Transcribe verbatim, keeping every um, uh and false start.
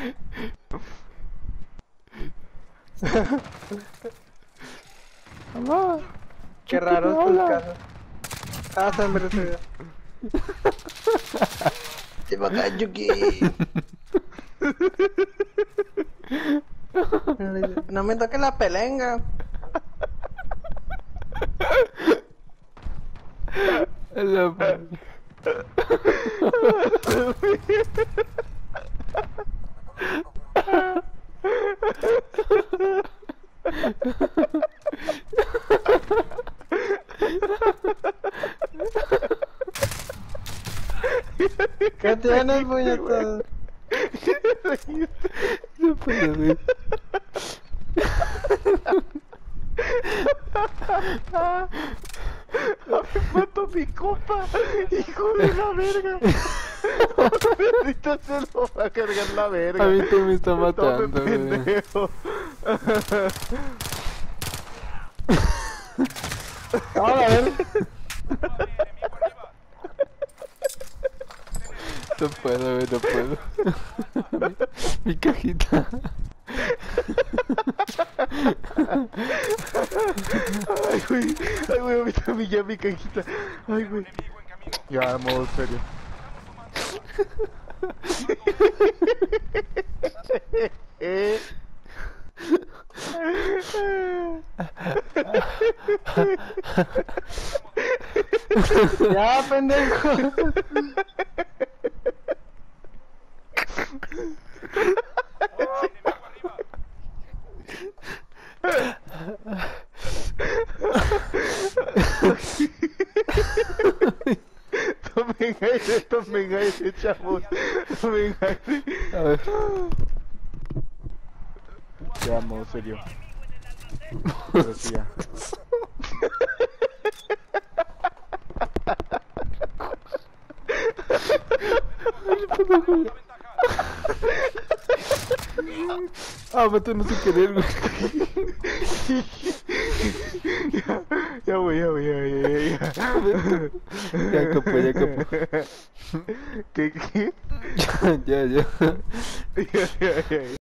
Mamá. Qué raro tus casos. Ah, se me recibió. Te va a caer, Yuki. No me toques la pelenga. La madre. ¿Qué tienes, puñetón? No puedo ver. Me mató mi copa, hijo de la verga. Ahorita se lo va a cargar la verga. A mí te me está matando, Tome, pendejo. Ahora, a ver. No puedo, güey, no puedo. mi, mi cajita. Ay, güey. Ay, güey, a mí también ya mi cajita. Ay, güey. Ya, modo serio. Ya, pendejo. Tomen aire, tomen aire, chavos. Tomen aire. A ver. Ya, modo serio. Pero sí, ya. Ah, maté no sin querer, güey. Ya, ya voy, ya voy, ya voy, ya, ya. Ya, Kapo, ya, Kapo. ¿Qué, qué? Ya, ya, ya. Ya, ya, ya.